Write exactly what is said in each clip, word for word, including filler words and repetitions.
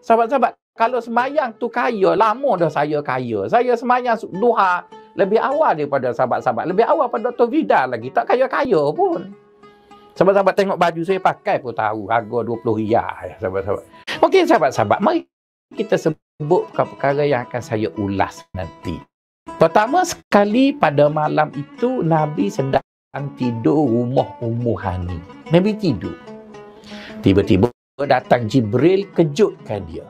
Sahabat-sahabat, kalau semayang tu kaya, lama dah saya kaya. Saya semayang duha lebih awal daripada sahabat-sahabat. Lebih awal pada Doktor Vida lagi. Tak kaya-kaya pun. Sahabat-sahabat tengok baju saya pakai pun tahu. Harga dua puluh riyal. Ya, sahabat-sahabat. Okey, sahabat-sahabat. Mari kita sebut perkara yang akan saya ulas nanti. Pertama sekali pada malam itu, Nabi sedang tidur rumah Ummu Hani. Nabi tidur. Tiba-tiba datang Jibril kejutkan dia.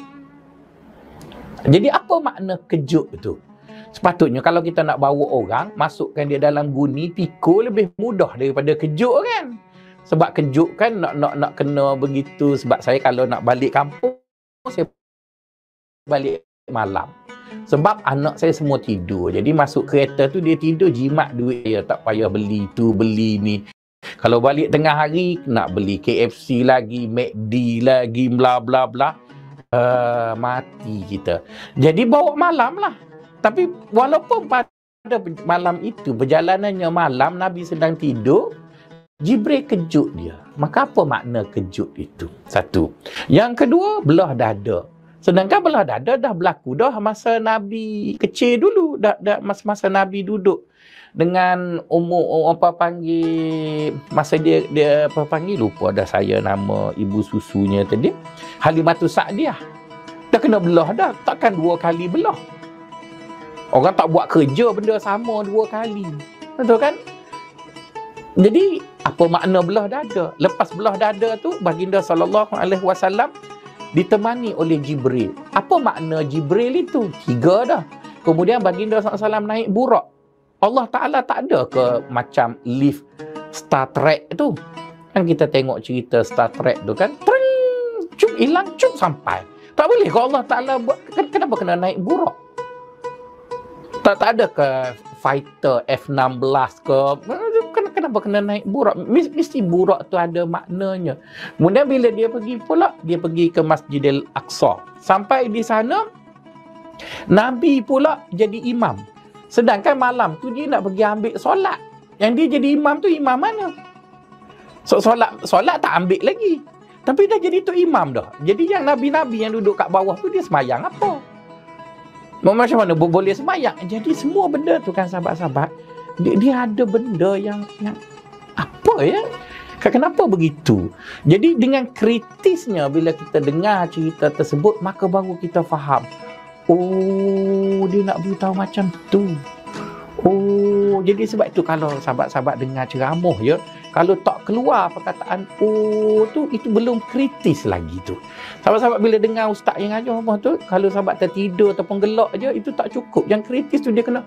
Jadi apa makna kejut tu? Sepatutnya kalau kita nak bawa orang, masukkan dia dalam guni, pikul lebih mudah daripada kejut kan? Sebab kejut kan nak nak nak kena begitu. Sebab saya kalau nak balik kampung, saya balik malam. Sebab anak saya semua tidur. Jadi masuk kereta tu dia tidur, jimat duit dia. Tak payah beli tu, beli ni. Kalau balik tengah hari, nak beli K F C lagi, McD lagi, bla bla bla. Uh, mati kita. Jadi bawa malam lah. Tapi walaupun pada malam itu, perjalanannya malam, Nabi sedang tidur, Jibril kejut dia. Maka apa makna kejut itu? Satu. Yang kedua, belah dada. Sedangkan belah dada dah berlaku dah masa Nabi kecil dulu. Dah, dah masa-masa Nabi duduk dengan umur apa panggil, masa dia dia apa panggil, lupa dah saya nama ibu susunya tadi, Halimatus Sa'diyah. Dah kena belah dah. Takkan dua kali belah. Orang tak buat kerja benda sama dua kali. Betul kan? Jadi, apa makna belah dada? Lepas belah dada tu, baginda sallallahu alaihi wasallam ditemani oleh Jibril. Apa makna Jibril itu? Tiga dah. Kemudian baginda sallallahu alaihi wasallam naik burak. Allah Ta'ala tak ada ke macam lift Star Trek tu? Kan kita tengok cerita Star Trek tu kan? Tring! Cuk, hilang, cuk, sampai. Tak boleh ke Allah Ta'ala buat? Kenapa kena naik burak? Tak, tak ada ke fighter F enam belas ke? Kenapa kena naik burak? Mesti burak tu ada maknanya. Kemudian bila dia pergi pula, dia pergi ke Masjidil Aqsa. Sampai di sana, Nabi pula jadi imam. Sedangkan malam tu dia nak pergi ambil solat. Yang dia jadi imam tu imam mana? So, solat, solat tak ambil lagi. Tapi dah jadi tu imam dah. Jadi yang Nabi-Nabi yang duduk kat bawah tu, dia semayang apa? Macam mana boleh semayang? Jadi semua benda tu kan sahabat-sahabat, dia, dia ada benda yang, yang apa ya? Kenapa begitu? Jadi dengan kritisnya bila kita dengar cerita tersebut, maka baru kita faham. Oh, dia nak beritahu macam tu. Oh, jadi sebab itu kalau sahabat-sahabat dengar ceramah ya, kalau tak keluar perkataan oh tu, itu belum kritis lagi tu. Sahabat-sahabat bila dengar ustaz yang ajar apa tu, kalau sahabat tertidur ataupun gelak je, itu tak cukup. Yang kritis tu dia kena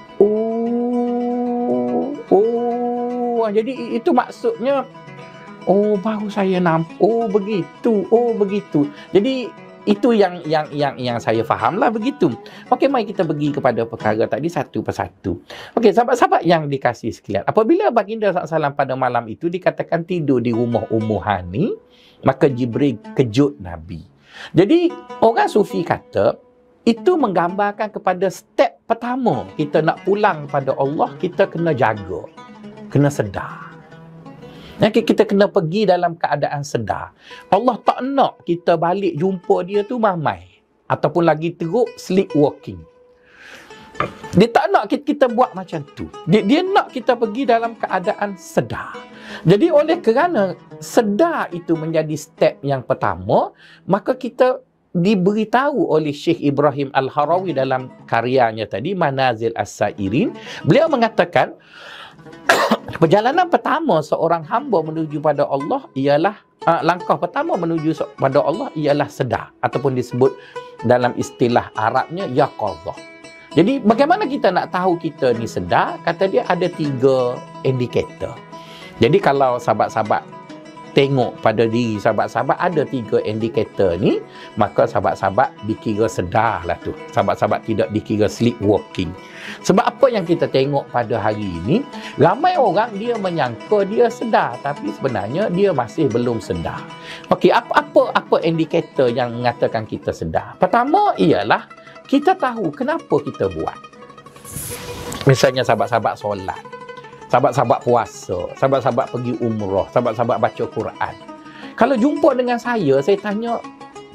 oh, oh. Jadi itu maksudnya, oh baru saya nampak, oh begitu, oh begitu. Jadi itu yang yang yang yang saya fahamlah begitu. Okey, mari kita pergi kepada perkara tadi satu persatu. Okey, sahabat-sahabat yang dikasihi sekalian, apabila baginda sallallahu alaihi wasallam pada malam itu dikatakan tidur di rumah Ummu Hani, maka Jibril kejut Nabi. Jadi orang sufi kata itu menggambarkan kepada step pertama kita nak pulang pada Allah, kita kena jaga, kena sedar. Jadi kita kena pergi dalam keadaan sedar. Allah tak nak kita balik jumpa dia tu mamai. Ataupun lagi teruk, sleepwalking. Dia tak nak kita, kita buat macam tu. Dia, dia nak kita pergi dalam keadaan sedar. Jadi oleh kerana sedar itu menjadi step yang pertama, maka kita diberitahu oleh Syekh Ibrahim Al-Harawi dalam karyanya tadi, Manazil As-Sairin. Beliau mengatakan, perjalanan pertama seorang hamba menuju pada Allah ialah uh, langkah pertama menuju pada Allah ialah sedar, ataupun disebut dalam istilah Arabnya yaqadhah. Jadi bagaimana kita nak tahu kita ni sedar? Kata dia ada tiga indikator. Jadi kalau sahabat-sahabat tengok pada diri sahabat-sahabat ada tiga indikator ni, maka sahabat-sahabat dikira sedar lah tu. Sahabat-sahabat tidak dikira sleepwalking. Sebab apa yang kita tengok pada hari ini, ramai orang dia menyangka dia sedar, tapi sebenarnya dia masih belum sedar. Okey, apa-apa apa indikator yang mengatakan kita sedar? Pertama ialah kita tahu kenapa kita buat. Misalnya sahabat-sahabat solat, sahabat-sahabat puasa, sahabat-sahabat pergi umrah, sahabat-sahabat baca Quran. Kalau jumpa dengan saya, saya tanya,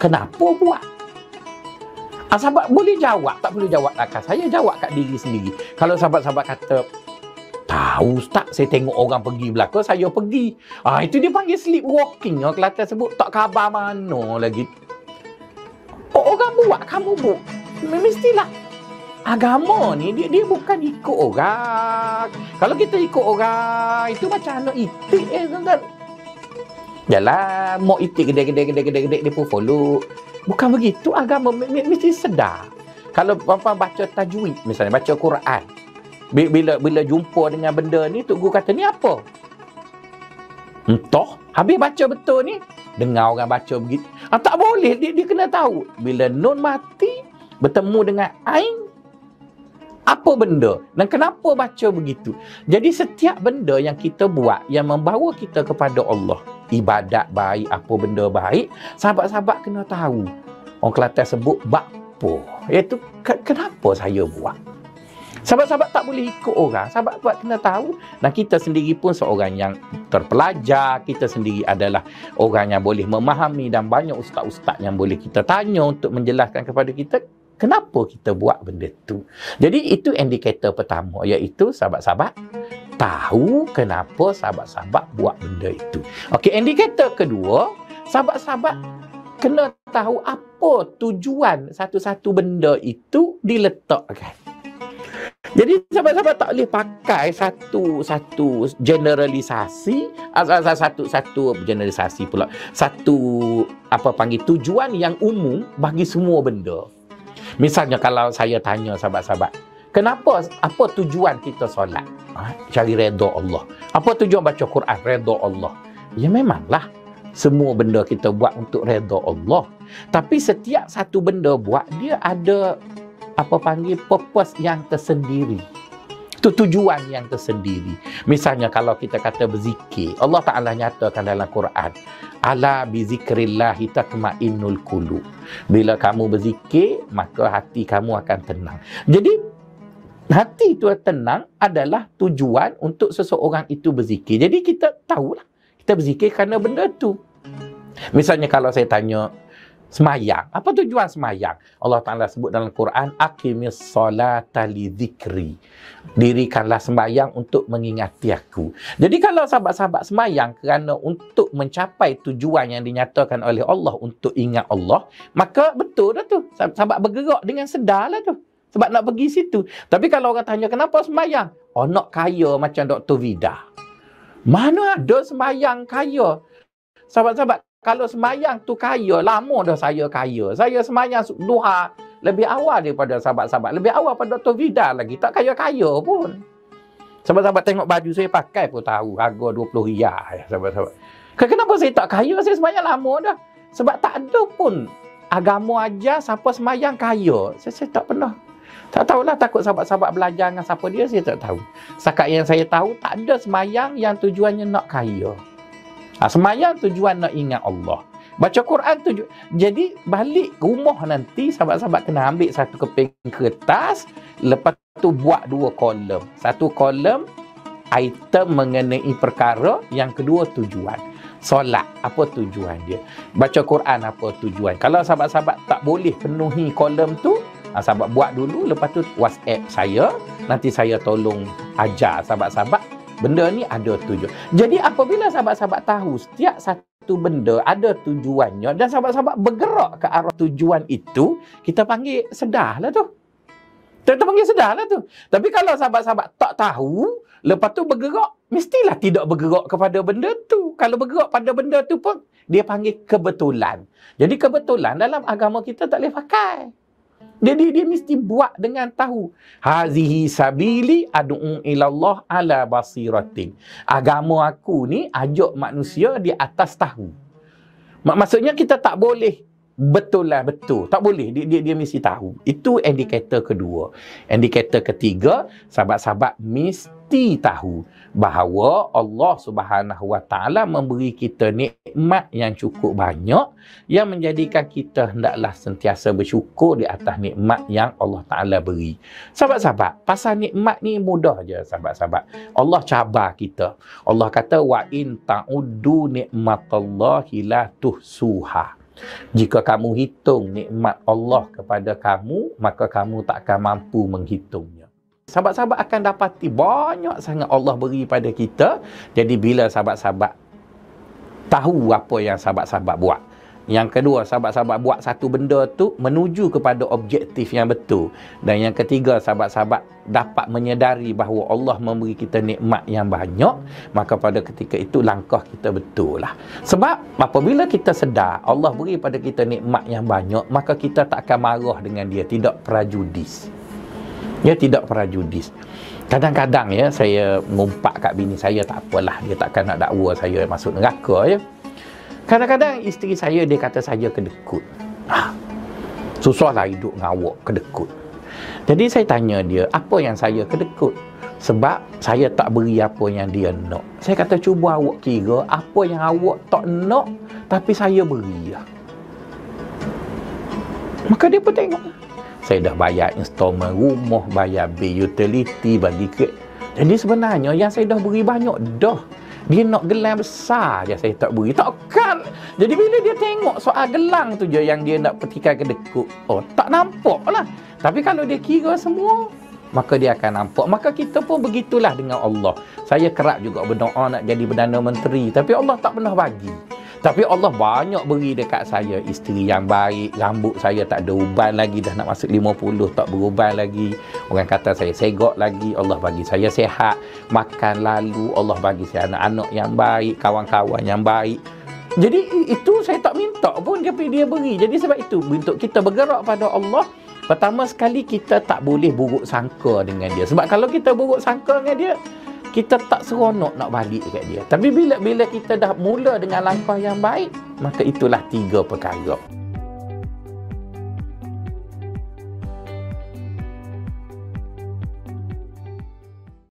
kenapa buat? Ah, sahabat boleh jawab, tak perlu jawab akal. Saya jawab kat diri sendiri. Kalau sahabat-sahabat kata, tahu Ustaz, saya tengok orang pergi belakang, saya pergi. Ah, itu dia panggil sleepwalking. Orang Kelantan sebut, tak khabar mana lagi. Oh, orang buat, kamu buat. Mestilah. Agama ni, dia, dia bukan ikut orang. Kalau kita ikut orang, itu macam anak itik eh, tuan-tuan. Yalah, mau itik gede-gede-gede-gede, dia pun follow. Bukan begitu, agama mesti sedar. Kalau puan-puan baca tajwid, misalnya baca Quran, bila bila jumpa dengan benda ni, Tok Guru kata, ni apa? Entah, habis baca betul ni, dengar orang baca begitu. Ah, tak boleh, dia, dia kena tahu. Bila nun mati, bertemu dengan ain, apa benda dan kenapa baca begitu. Jadi setiap benda yang kita buat yang membawa kita kepada Allah, ibadat baik, apa benda baik, sahabat-sahabat kena tahu. Orang Kelantan sebut bakpo, iaitu kenapa saya buat. Sahabat-sahabat tak boleh ikut orang. Sahabat-sahabat kena tahu. Dan kita sendiri pun seorang yang terpelajar. Kita sendiri adalah orang yang boleh memahami, dan banyak ustaz-ustaz yang boleh kita tanya untuk menjelaskan kepada kita kenapa kita buat benda tu. Jadi itu indikator pertama, iaitu sahabat-sahabat tahu kenapa sahabat-sahabat buat benda itu. Okey, indikator kedua, sahabat-sahabat kena tahu apa tujuan satu-satu benda itu diletakkan. Jadi sahabat-sahabat tak boleh pakai satu-satu generalisasi, satu-satu generalisasi pula, satu apa panggil tujuan yang umum bagi semua benda. Misalnya kalau saya tanya sahabat-sahabat, kenapa, apa tujuan kita solat? Ha? Cari redha Allah. Apa tujuan baca Quran? Redha Allah. Ya memanglah, semua benda kita buat untuk redha Allah. Tapi setiap satu benda buat, dia ada apa panggil purpose yang tersendiri. Itu tujuan yang tersendiri. Misalnya kalau kita kata berzikir, Allah Ta'ala nyatakan dalam Quran, ala bizikrillahi tatma'innul qulub. Bila kamu berzikir, maka hati kamu akan tenang. Jadi hati itu tenang adalah tujuan untuk seseorang itu berzikir. Jadi kita tahulah, kita berzikir kerana benda tu. Misalnya kalau saya tanya, semayang, apa tujuan semayang? Allah Ta'ala sebut dalam Quran, aqimis solata li zikri. Dirikanlah sembayang untuk mengingati aku. Jadi kalau sahabat-sahabat semayang kerana untuk mencapai tujuan yang dinyatakan oleh Allah untuk ingat Allah, maka betul dah tu. Sahabat bergerak dengan sedar lah tu. Sebab nak pergi situ. Tapi kalau orang tanya, kenapa semayang? Oh, nak kaya macam Doktor Vida. Mana ada semayang kaya? Sahabat-sahabat, kalau semayang tu kaya, lama dah saya kaya. Saya semayang duha lebih awal daripada sahabat-sahabat. Lebih awal pada Doktor Vida lagi. Tak kaya-kaya pun. Sahabat-sahabat tengok baju saya pakai pun tahu. Harga dua puluh riyal. Sahabat-sahabat. Kenapa saya tak kaya? Saya semayang lama dah. Sebab tak ada pun agama ajar siapa semayang kaya. Saya, saya tak pernah. Tak tahulah, takut sahabat-sahabat belajar dengan siapa dia, saya tak tahu. Setakat yang saya tahu, tak ada semayang yang tujuannya nak kaya. Ha, semayang tujuan nak ingat Allah. Baca Quran tujuan. Jadi balik rumah nanti, sahabat-sahabat kena ambil satu keping kertas, lepas tu buat dua kolom. Satu kolom item mengenai perkara, yang kedua tujuan. Solat, apa tujuan dia? Baca Quran, apa tujuan? Kalau sahabat-sahabat tak boleh penuhi kolom tu, ha, sahabat buat dulu, lepas tu WhatsApp saya, nanti saya tolong ajar sahabat-sahabat benda ni ada tujuan. Jadi apabila sahabat-sahabat tahu setiap satu benda ada tujuannya dan sahabat-sahabat bergerak ke arah tujuan itu, kita panggil sedar lah tu. Kita panggil sedar lah tu. Tapi kalau sahabat-sahabat tak tahu, lepas tu bergerak, mestilah tidak bergerak kepada benda tu. Kalau bergerak pada benda tu pun, dia panggil kebetulan. Jadi kebetulan dalam agama kita tak boleh pakai. Jadi dia mesti buat dengan tahu. Hazihi sabili ad'u ilallah ala basiratin. Agama aku ni ajak manusia di atas tahu. Mak Maksudnya kita tak boleh betul lah betul. Tak boleh. Dia, dia, dia mesti tahu. Itu indikator kedua. Indikator ketiga, sahabat-sahabat mesti tahu bahawa Allah Subhanahu Wa Taala memberi kita nikmat yang cukup banyak, yang menjadikan kita hendaklah sentiasa bersyukur di atas nikmat yang Allah Taala beri. Sahabat-sahabat, pasal nikmat ni mudah je sahabat-sahabat. Allah cabar kita. Allah kata wa in ta'uddu nikmatallahi la tuhsuha. Jika kamu hitung nikmat Allah kepada kamu, maka kamu tak akan mampu menghitungnya. Sahabat-sahabat akan dapati banyak sangat Allah beri pada kita. Jadi bila sahabat-sahabat tahu apa yang sahabat-sahabat buat. Yang kedua, sahabat-sahabat buat satu benda tu menuju kepada objektif yang betul. Dan yang ketiga, sahabat-sahabat dapat menyedari bahawa Allah memberi kita nikmat yang banyak, maka pada ketika itu langkah kita betul lah. Sebab apabila kita sedar Allah beri pada kita nikmat yang banyak, maka kita tak akan marah dengan dia, tidak prejudis. Ya, tidak prejudis. Kadang-kadang ya, saya ngumpat kat bini saya, tak apalah, dia takkan nak dakwa saya masuk neraka ya. Kadang-kadang isteri saya, dia kata saya kedekut. Ha, susahlah hidup dengan awak, kedekut. Jadi saya tanya dia, apa yang saya kedekut? Sebab saya tak beri apa yang dia nak. Saya kata, cuba awak kira apa yang awak tak nak, tapi saya beri. Maka dia pun tengok, saya dah bayar installment rumah, bayar bil utility, bagi ke. Jadi sebenarnya yang saya dah beri banyak dah. Dia nak gelang besar je saya tak beri. Takkan. Jadi bila dia tengok soal gelang tu je yang dia nak petikai kedekut, oh tak nampak lah. Tapi kalau dia kira semua, maka dia akan nampak. Maka kita pun begitulah dengan Allah. Saya kerap juga berdoa nak jadi Perdana Menteri, tapi Allah tak pernah bagi. Tapi Allah banyak beri dekat saya isteri yang baik, rambut saya tak ada uban lagi, dah nak masuk lima puluh tak beruban lagi. Orang kata saya segok lagi, Allah bagi saya sehat, makan lalu, Allah bagi saya anak-anak yang baik, kawan-kawan yang baik. Jadi itu saya tak minta pun dia dia beri. Jadi sebab itu untuk kita bergerak pada Allah, pertama sekali kita tak boleh buruk sangka dengan dia. Sebab kalau kita buruk sangka dengan dia, kita tak seronok nak balik dekat dia. Tapi bila bila kita dah mula dengan langkah yang baik, maka itulah tiga perkara.